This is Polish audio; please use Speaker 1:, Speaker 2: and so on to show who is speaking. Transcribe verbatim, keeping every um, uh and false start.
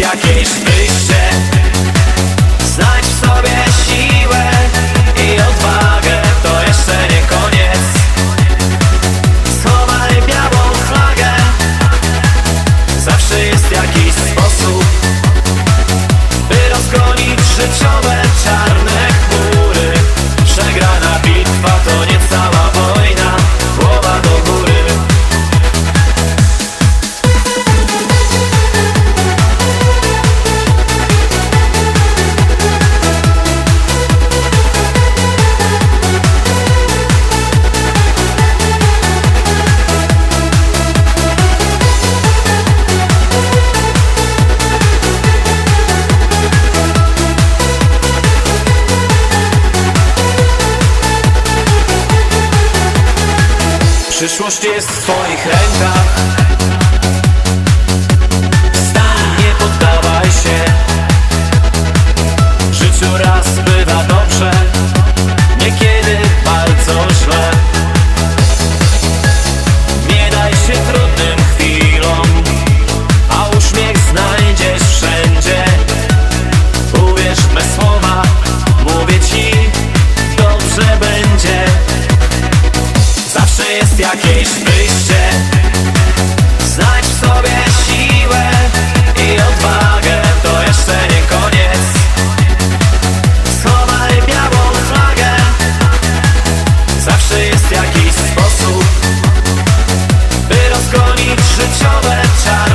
Speaker 1: jakieś wyjście. Znajdź w sobie siłę i odwagę, to jeszcze nie koniec. Schowaj białą flagę, zawsze jest jakiś sposób, by rozgonić życiowe czarne chmury. Przegrana bitwa to nie cała wojna, głowa do góry. Przyszłość jest w twoich rękach. Wstań, nie poddawaj się. W życiu raz bywa dobrze, niekiedy bardzo źle. Nie daj się trudnym chwilom, a uśmiech znajdziesz wszędzie. Uwierz w me słowa, mówię ci, dobrze będzie. Zawsze jest jakieś wyjście. Znajdź w sobie siłę i odwagę, to jeszcze nie koniec. Schowaj białą flagę, zawsze jest jakiś sposób, by rozgonić życiowe czasy.